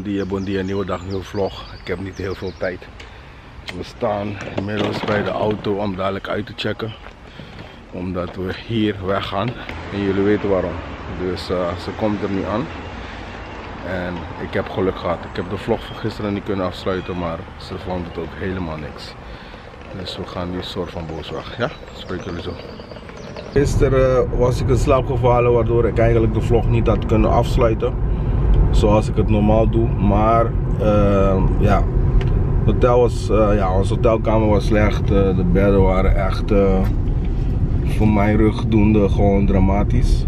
bon dia, nieuwe dag, nieuwe vlog. Ik heb niet heel veel tijd. We staan inmiddels bij de auto om dadelijk uit te checken. Omdat we hier weggaan. En jullie weten waarom. Dus ze komt er nu aan. En ik heb geluk gehad. Ik heb de vlog van gisteren niet kunnen afsluiten, maar ze vond het ook helemaal niks. Dus we gaan nu soort van boos weg. Ja, spreek jullie zo. Gisteren was ik in slaap gevallen, waardoor ik eigenlijk de vlog niet had kunnen afsluiten. Zoals ik het normaal doe. Maar ja, onze hotelkamer was slecht. De bedden waren echt voor mijn rugdoende gewoon dramatisch.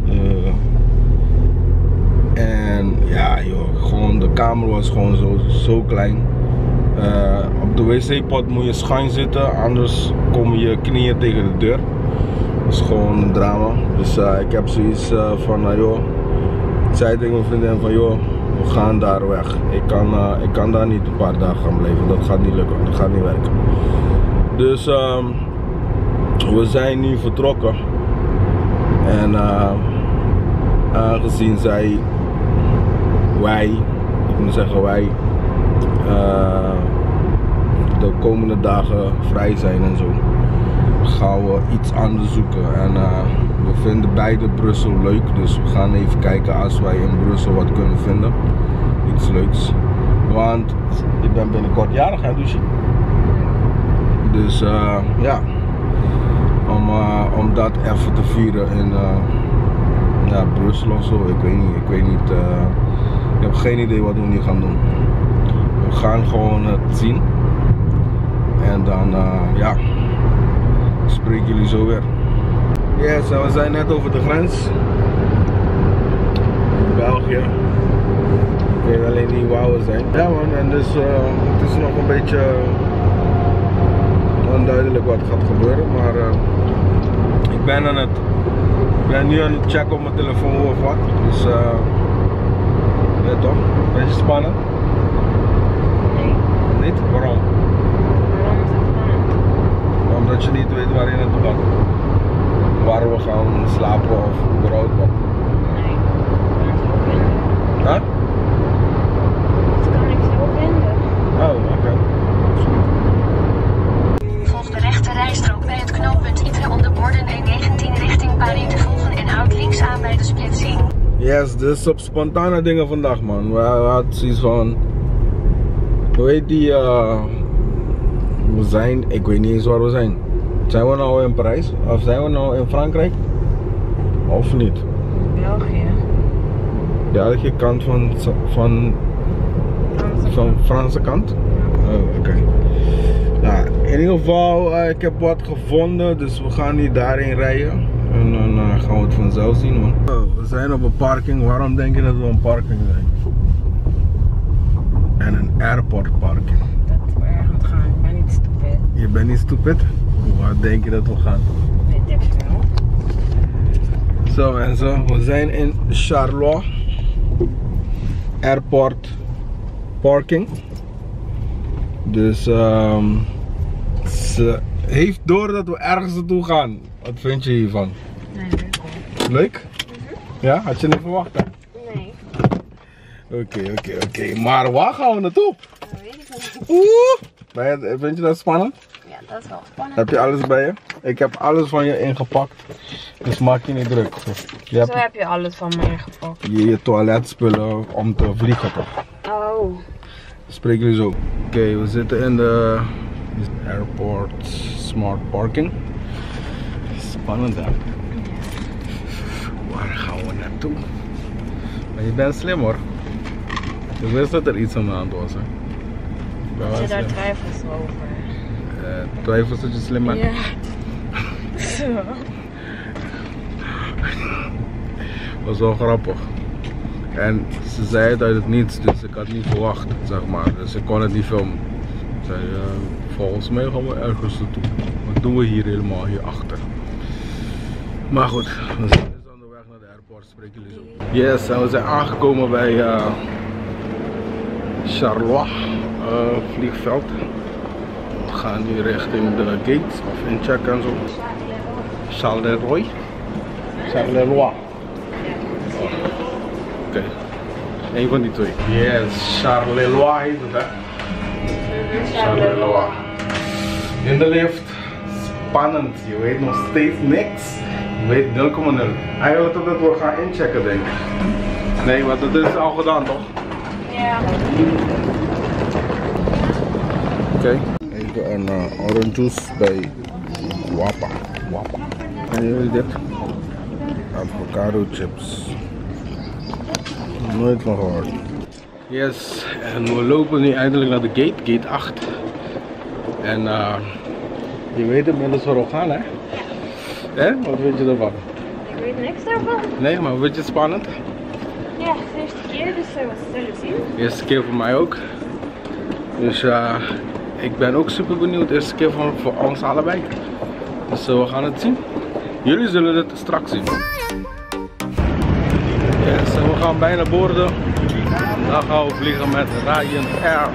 En ja joh, gewoon de kamer was gewoon zo klein. Op de wc-pot moet je schuin zitten, anders komen je knieën tegen de deur. Dat is gewoon een drama. Dus ik heb zoiets van, joh, ik zei tegen mijn vriendin van, joh, we gaan daar weg. Ik kan daar niet een paar dagen gaan blijven, dat gaat niet lukken, dat gaat niet werken. Dus we zijn nu vertrokken. En aangezien wij de komende dagen vrij zijn en zo, gaan we iets anders zoeken. En we vinden beide Brussel leuk, dus we gaan even kijken als wij in Brussel wat kunnen vinden. Iets leuks. Want ik ben binnenkort jarig, hè, Lucie? Dus ja, om dat even te vieren in Brussel of zo, ik weet niet. Ik heb geen idee wat we nu gaan doen. We gaan gewoon het zien. En dan, ja, spreek jullie zo weer. Yes, we zijn net over de grens. België. Ik weet alleen niet waar we zijn. Ja man, en dus het is nog een beetje onduidelijk wat gaat gebeuren. Maar ik ben nu aan het checken op mijn telefoon of wat. Dus ja toch, een beetje spannend. Nee. Niet? Waarom? Waarom is het spannend? Omdat je niet weet waar je naartoe gaat. Waar we gaan slapen of überhaupt wat. Nee, dat kan ik zo vinden. Huh? Dat kan ik zo vinden. Oh, oké. Volg de rechte rijstrook bij het knooppunt Ytre om de borden E19 richting Paris te volgen en houd links aan bij de splitsing. Yes, dus op spontane dingen vandaag man. We hadden zoiets van, hoe heet die, we zijn, ik weet niet eens waar we zijn. Zijn we nou in Parijs? Of zijn we nou in Frankrijk? Of niet? België. België kant van Franse kant? Oh, oké. Nou, in ieder geval, ik heb wat gevonden, dus we gaan niet daarheen rijden. En dan gaan we het vanzelf zien man. We zijn op een parking, waarom denk je dat we een parking zijn? En een airport parking. Dat we ergens gaan, ik ben niet stupid. Je bent niet stupid? Waar denk je dat we gaan? Weet ik veel. Zo mensen, we zijn in Charleroi Airport Parking. Dus ze heeft door dat we ergens naartoe gaan. Wat vind je hiervan? Nee, leuk hoor. Leuk? Ja, had je niet verwacht hè? Nee. Oké. Maar waar gaan we naartoe? Dat weet ik niet. Vind je dat spannend? Ja, dat is wel spannend. Heb je alles bij je? Ik heb alles van je ingepakt. Dus maak je niet druk. Je hebt Zo heb je alles van me ingepakt. je toiletspullen om te vliegen toch? Oh. Spreek jullie zo. Oké, we zitten in de Airport Smart Parking. Spannend hè? Waar gaan we naartoe? Maar je bent slim hoor. Ik wist dat er iets aan de hand was hè. Heb je daar twijfels over? Twijfels dat je slim bent? Ja. Zo. Was wel grappig. En ze zei het uit het niets, dus ik had niet verwacht, zeg maar. Dus ik kon het niet filmen. Ze zei, volgens mij gaan we ergens naartoe. Wat doen we hier helemaal hierachter? Maar goed, we zijn dus onderweg naar de airport, spreken jullie zo. Yes, en we zijn aangekomen bij Charleroi vliegveld. We gaan nu richting de gate of incheck en zo. Charleroi. Charleroi. Oké. Eén van die twee. Yes, Charleroi heet het, hè? Charleroi. In de lift. Spannend. Je weet nog steeds niks. Je weet 0,0. Eigenlijk dat we gaan inchecken, denk ik. Nee, want dat is al gedaan, toch? Ja. Oké. Even een orange juice bij Wappa. Wappa. Kennen jullie dit? Avocado chips. Nooit van gehoord. Yes, en we lopen nu eindelijk naar de gate, gate 8. En je weet inmiddels waar we gaan, hè? Hè? Wat vind je ervan? Ik weet niks daarvan. Nee, maar vind je het spannend? Ja, de eerste keer, dus we zullen zien. Eerste keer voor mij ook. Dus ik ben ook super benieuwd. Eerste keer voor ons allebei. Dus we gaan het zien. Jullie zullen het straks zien. Yes, en we gaan bijna boorden. Dan gaan we vliegen met Ryanair.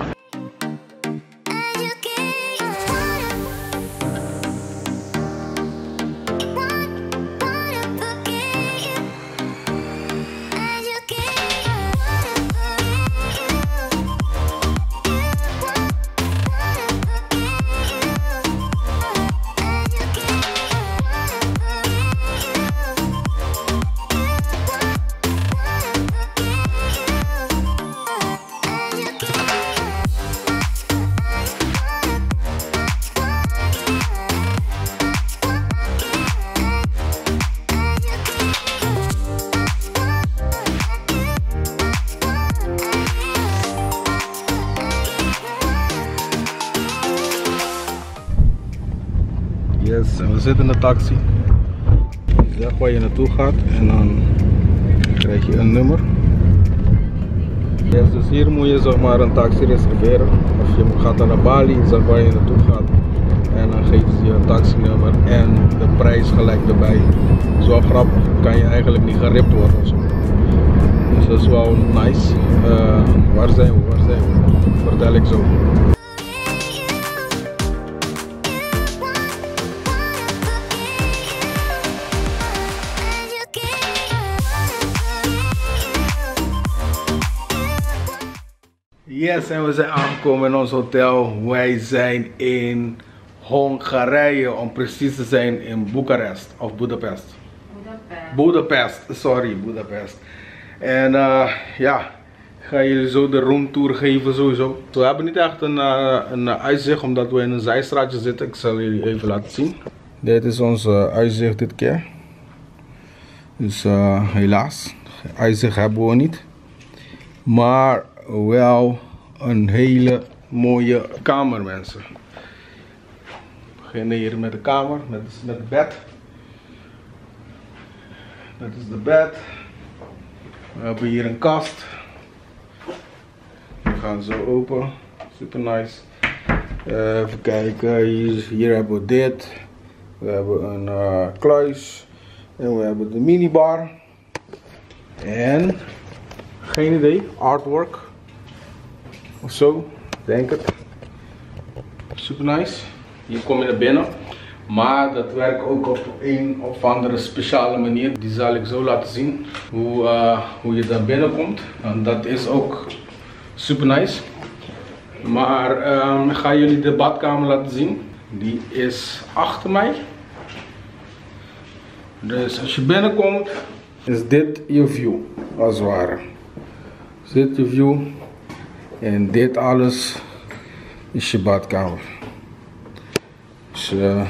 Yes, en we zitten in de taxi. Je zegt waar je naartoe gaat en dan krijg je een nummer. Yes, dus hier moet je zeg maar een taxi reserveren. Of je gaat naar Bali, zeg waar je naartoe gaat. En dan geeft ze je een taxinummer en de prijs gelijk erbij. Dat is wel grappig, kan je eigenlijk niet geript worden ofzo. Dus dat is wel nice. Waar zijn we? Waar zijn we? Vertel ik zo. Yes, en we zijn aangekomen in ons hotel. Wij zijn in Hongarije, om precies te zijn in Boekarest of Budapest. Budapest, sorry, Budapest. En ja, ik ga jullie zo de roomtour geven sowieso. We hebben niet echt een uitzicht omdat we in een zijstraatje zitten. Ik zal jullie even laten zien. Dit is ons uitzicht dit keer. Dus helaas, uitzicht hebben we niet. Maar wel een hele mooie kamer, mensen. We beginnen hier met de kamer, met het bed. Dat is de bed. We hebben hier een kast. We gaan zo open. Super nice. Even kijken, hier hebben we dit. We hebben een kluis. En we hebben de minibar. En geen idee, artwork of zo, denk het. Super nice. Hier kom je naar binnen, maar dat werkt ook op een of andere speciale manier. Die zal ik zo laten zien, hoe je daar binnenkomt. En dat is ook super nice. Maar ik ga jullie de badkamer laten zien. Die is achter mij. Dus als je binnenkomt, is dit je view, als het ware. Dit je view en dit alles is je badkamer. Dus een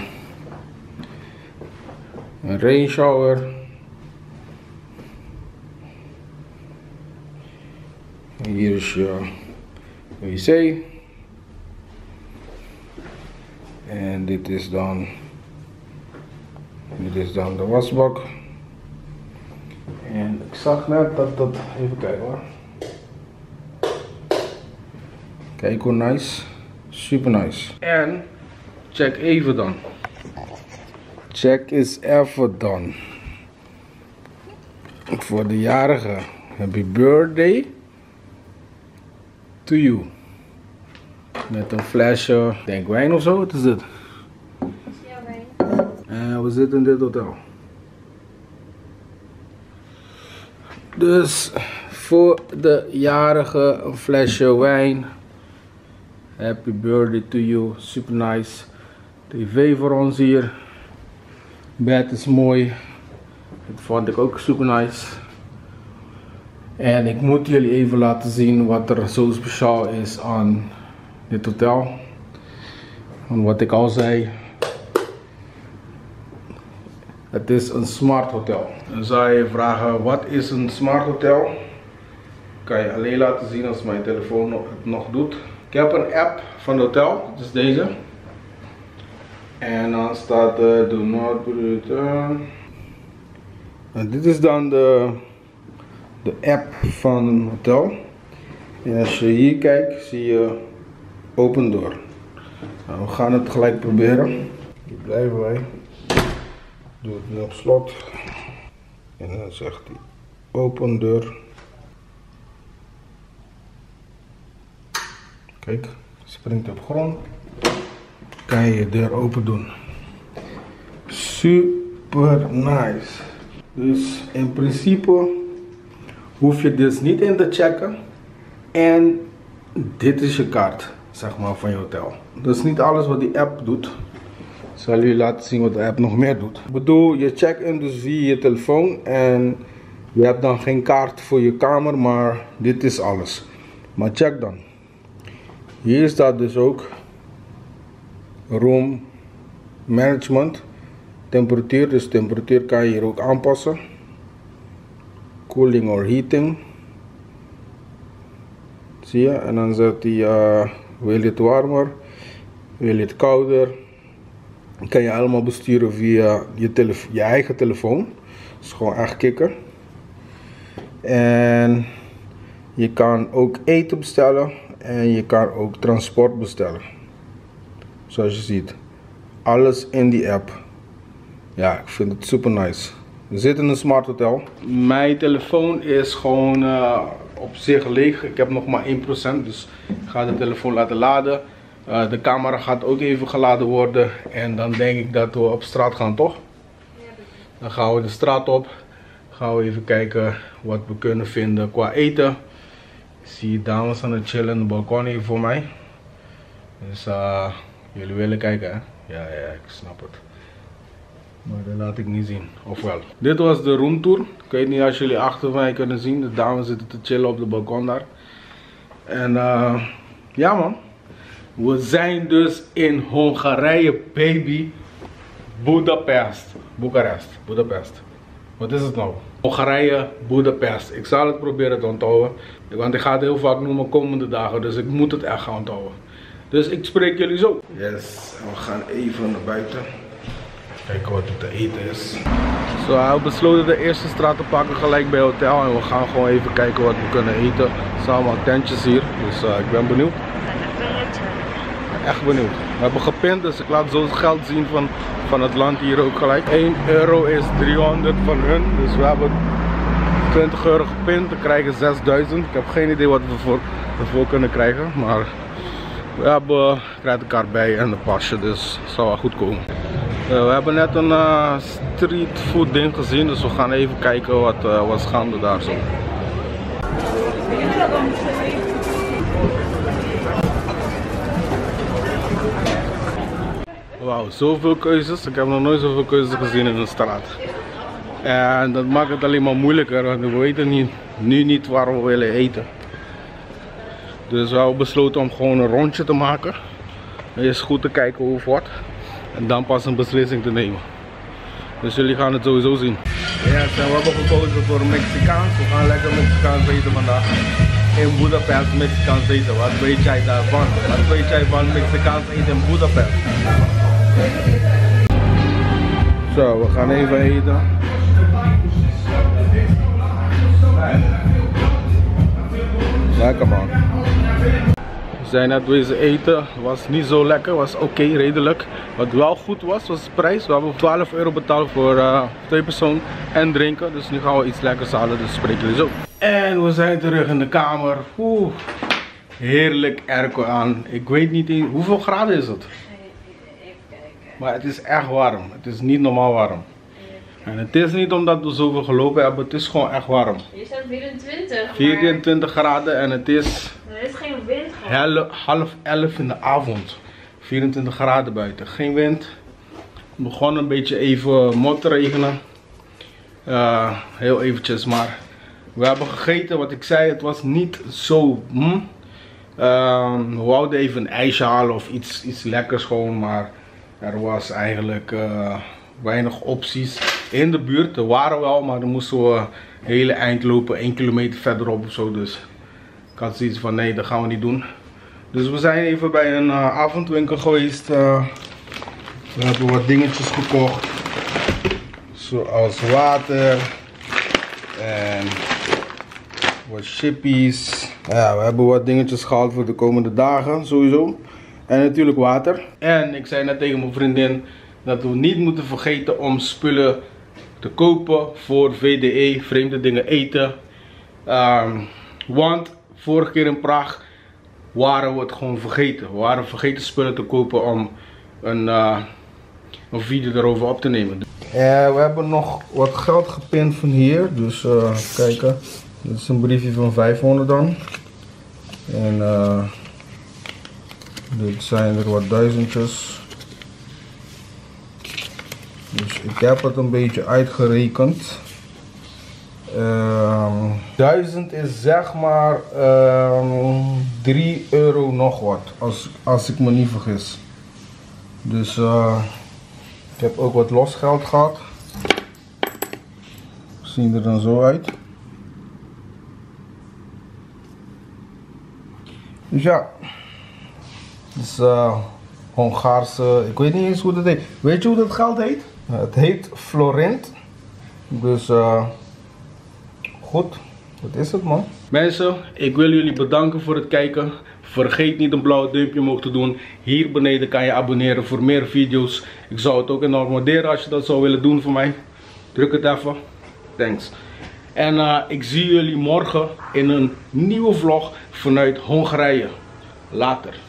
rain shower. Hier is je wc. En dit is dan de wasbak. En ik zag net dat even kijken hoor. Kijk hoe nice. Super nice. En check even dan. Check eens even dan. Voor de jarige. Happy birthday to you. Met een flesje, denk wijn of zo. Wat is dit? Ja, wijn. En we zitten in dit hotel. Dus Voor de jarige een flesje wijn. Happy birthday to you. Super nice. TV voor ons hier. Bed is mooi. Dat vond ik ook super nice. En ik moet jullie even laten zien wat er zo speciaal is aan dit hotel. Want wat ik al zei. Het is een smart hotel. Dan zou je vragen, wat is een smart hotel? Kan je alleen laten zien als mijn telefoon het nog doet. Ik heb een app van het hotel, dat is deze. En dan staat do not return. En dit is dan de app van een hotel. En als je hier kijkt, zie je open door. Nou, we gaan het gelijk proberen. Hier blijven wij. Doe het nu op slot. En dan zegt hij open deur. Kijk, springt op grond. Kan je je deur open doen. Super nice. Dus in principe hoef je dus niet in te checken. En dit is je kaart, zeg maar, van je hotel. Dat is niet alles wat die app doet. Ik zal jullie laten zien wat de app nog meer doet. Ik bedoel, je check-in dus via je telefoon. En je hebt dan geen kaart voor je kamer, maar dit is alles. Maar check dan. Hier staat dus ook room management. Temperatuur, dus temperatuur kan je hier ook aanpassen. Cooling or heating. Zie je? En dan zegt hij, wil je het warmer? Wil je het kouder? Kan je allemaal besturen via je eigen telefoon. Dat is gewoon echt kicken. En je kan ook eten bestellen. En je kan ook transport bestellen. Zoals je ziet. Alles in die app. Ja, ik vind het super nice. We zitten in een smart hotel. Mijn telefoon is gewoon op zich leeg. Ik heb nog maar 1%. Dus ik ga de telefoon laten laden. De camera gaat ook even geladen worden. En dan denk ik dat we op straat gaan, toch? Dan gaan we de straat op. Gaan we even kijken wat we kunnen vinden qua eten. Ik zie dames aan het chillen in de balkon hier voor mij. Dus jullie willen kijken, hè? Ja, ik snap het. Maar dat laat ik niet zien. Ofwel. Dit was de roomtour. Ik weet niet als jullie achter mij kunnen zien. De dames zitten te chillen op de balkon daar. En ja man. We zijn dus in Hongarije, baby. Budapest. Budapest. Wat is het nou? Hongarije, Budapest. Ik zal het proberen te onthouden. Want ik ga het heel vaak noemen komende dagen. Dus ik moet het echt gaan onthouden. Dus ik spreek jullie zo. Yes, we gaan even naar buiten. Kijken wat het te eten is. Zo, we hebben besloten de eerste straat te pakken gelijk bij het hotel. En we gaan gewoon even kijken wat we kunnen eten. Er zijn allemaal tentjes hier. Dus ik ben benieuwd. Echt benieuwd. We hebben gepind, dus ik laat zo het geld zien van het land hier ook gelijk. 1 euro is 300 van hun. Dus we hebben 20 euro gepind. We krijgen 6000. Ik heb geen idee wat we ervoor kunnen krijgen. Maar we hebben creditcard bij en een pasje. Dus het zal wel goed komen. We hebben net een street food ding gezien. Dus we gaan even kijken wat gaande daar zo. Wauw, zoveel keuzes. Ik heb nog nooit zoveel keuzes gezien in een straat. En dat maakt het alleen maar moeilijker, want we weten nu niet waar we willen eten. Dus we hebben besloten om gewoon een rondje te maken. Eerst goed te kijken hoe het wordt. En dan pas een beslissing te nemen. Dus jullie gaan het sowieso zien. Ja, we hebben gekozen voor Mexicaans. We gaan lekker Mexicaans eten vandaag. In Budapest Mexicaans eten. Wat weet jij daarvan? Wat weet jij van Mexicaans eten in Budapest? Zo, we gaan even eten. Lekker man. We zijn net wezen eten, was niet zo lekker, was oké, redelijk. Wat wel goed was de prijs. We hebben 12 euro betaald voor 2 personen en drinken. Dus nu gaan we iets lekkers halen, dus spreken jullie zo. En we zijn terug in de kamer. Oeh, heerlijk airco aan. Ik weet niet eens, hoeveel graden is het? Even kijken. Maar het is echt warm, het is niet normaal warm. En het is niet omdat we zoveel gelopen hebben, het is gewoon echt warm. Hier staat 24. 24 graden en het is Er is geen wind. 10:30 in de avond. 24 graden buiten, geen wind. Het begon een beetje even motregenen. Heel eventjes, maar we hebben gegeten. Wat ik zei, het was niet zo. We wouden even een ijsje halen of iets lekkers gewoon, maar er was eigenlijk weinig opties in de buurt. Er waren wel, maar dan moesten we een hele eind lopen, 1 kilometer verderop of zo. Dus ik had zoiets van nee, dat gaan we niet doen. Dus we zijn even bij een avondwinkel geweest. We hebben wat dingetjes gekocht, zoals water en wat chippies. Ja, we hebben wat dingetjes gehaald voor de komende dagen sowieso. En natuurlijk water. En ik zei net tegen mijn vriendin dat we niet moeten vergeten om spullen te kopen voor VDE, vreemde dingen eten. Want vorige keer in Praag waren we het gewoon vergeten. We waren vergeten spullen te kopen om een video erover op te nemen. We hebben nog wat geld gepind van hier. Dus kijken. Dit is een briefje van 500 dan. En dit zijn er wat duizendjes. Dus ik heb het een beetje uitgerekend. 1000 is zeg maar 3 euro nog wat. Als ik me niet vergis. Dus ik heb ook wat losgeld gehad. Zien er dan zo uit. Dus ja, het is Hongaarse, ik weet niet eens hoe dat heet. Weet je hoe dat geld heet? Het heet Florint. Dus goed, wat is het man? Mensen, ik wil jullie bedanken voor het kijken. Vergeet niet een blauw duimpje omhoog te doen. Hier beneden kan je abonneren voor meer video's. Ik zou het ook enorm waarderen als je dat zou willen doen voor mij. Druk het even. Thanks. En ik zie jullie morgen in een nieuwe vlog vanuit Hongarije. Later.